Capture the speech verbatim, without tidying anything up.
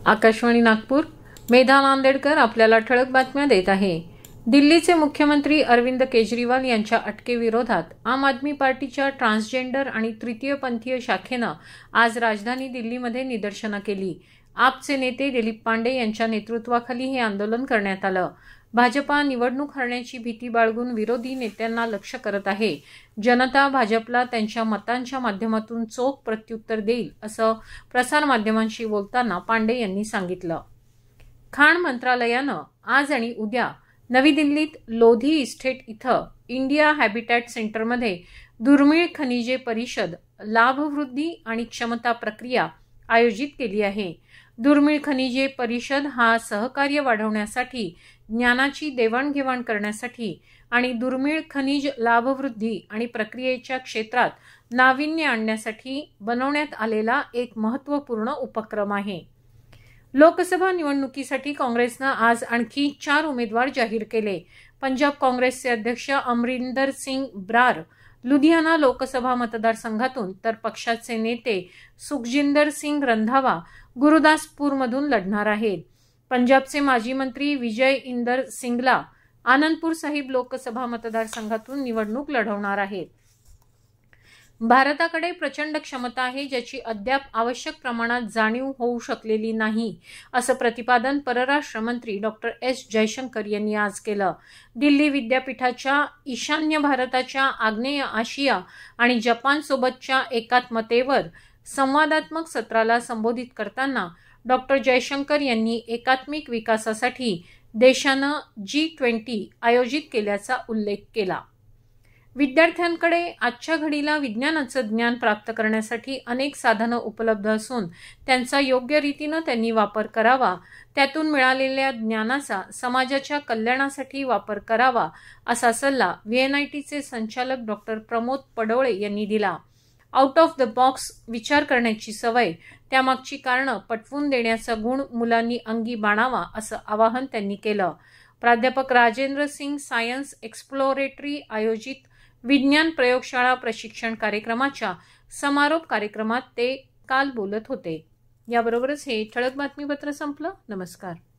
आकाशवाणी नागपूर. मेधा नांदेडकर आपल्याला ठळक बातम्या देत आहे. दिल्लीचे मुख्यमंत्री अरविंद केजरीवाल यांच्या अटकेविरोधात आम आदमी पार्टीच्या ट्रान्सजेंडर आणि तृतीयपंथीय शाखेनं आज राजधानी दिल्लीमध्ये निदर्शनं केली. आपचे नेते दिलीप पांडे यांच्या नेतृत्वाखाली हे आंदोलन करण्यात आलं. भाजपा निवडणूक हरण्याची भीती बाळगून विरोधी नेत्यांना लक्ष्य करत आहे. जनता भाजपला त्यांच्या मतांच्या माध्यमातून चोख प्रत्युत्तर देईल, असं प्रसारमाध्यमांशी बोलताना पांडे यांनी सांगितलं. खाण मंत्रालयानं आज आणि उद्या नवी दिल्लीत लोधी इस्टेट इथं इंडिया हॅबिटॅट सेंटरमध्ये दुर्मिळ खनिजे परिषद, लाभवृद्धी आणि क्षमता प्रक्रिया आयोजित केली आहे. दुर्मिळ खनिजे परिषद हा सहकार्य वाढवण्यासाठी, ज्ञानाची देवाणघेवाण करण्यासाठी आणि दुर्मिळ खनिज लाभवृद्धी आणि प्रक्रियेच्या क्षेत्रात नाविन्य आणण्यासाठी बनवण्यात आलेला एक महत्त्वपूर्ण उपक्रम आहे. लोकसभा निवडणुकीसाठी काँग्रेसनं आज आणखी चार उमेदवार जाहीर केले. पंजाब काँग्रेसचे अध्यक्ष अमरिंदर सिंग ब्रार लुधियाना लोकसभा मतदारसंघातून, तर पक्षाचे नेते सुखजिंदर सिंग रंधावा गुरुदासपूरमधून लढणार आहेत. पंजाबचे माजी मंत्री विजय इंदर सिंगला आनंदपूर साहिब लोकसभा मतदारसंघातून निवडणूक लढवणार आहेत. भारताकडे प्रचंड क्षमता आहे, ज्याची अद्याप आवश्यक प्रमाणात जाणीव होऊ शकलेली नाही, असं प्रतिपादन परराष्ट्र मंत्री डॉक्टर एस जयशंकर यांनी आज केलं. दिल्ली विद्यापीठाच्या ईशान्य भारताच्या, आग्नेय आशिया आणि जपानसोबतच्या एकात्मतेवर संवादात्मक सत्राला संबोधित करताना डॉक्टर जयशंकर यांनी एकात्मिक विकासासाठी देशानं जी ट्वेंटी आयोजित केल्याचा उल्लेख केला. विद्यार्थ्यांकडे आजच्या घडीला विज्ञानाचं ज्ञान प्राप्त करण्यासाठी अनेक साधनं उपलब्ध असून त्यांचा योग्य रीतीनं त्यांनी वापर करावा, त्यातून मिळालेल्या ज्ञानाचा समाजाच्या कल्याणासाठी वापर करावा, असा सल्ला व्हीएनआयटीचे संचालक डॉक्टर प्रमोद पडोळे यांनी दिला. आउट ऑफ द बॉक्स विचार करण्याची सवय, त्यामागची कारणं पटवून देण्याचा गुण मुलांनी अंगी बाणावा, असं आवाहन त्यांनी केलं. प्राध्यापक राजेंद्र सिंग सायन्स एक्सप्लोरेटरी आयोजित विज्ञान प्रयोगशाळा प्रशिक्षण कार्यक्रमाच्या समारोप कार्यक्रमात ते काल बोलत होते. याबरोबरच हे ठळक बातमीपत्र संपलं. नमस्कार.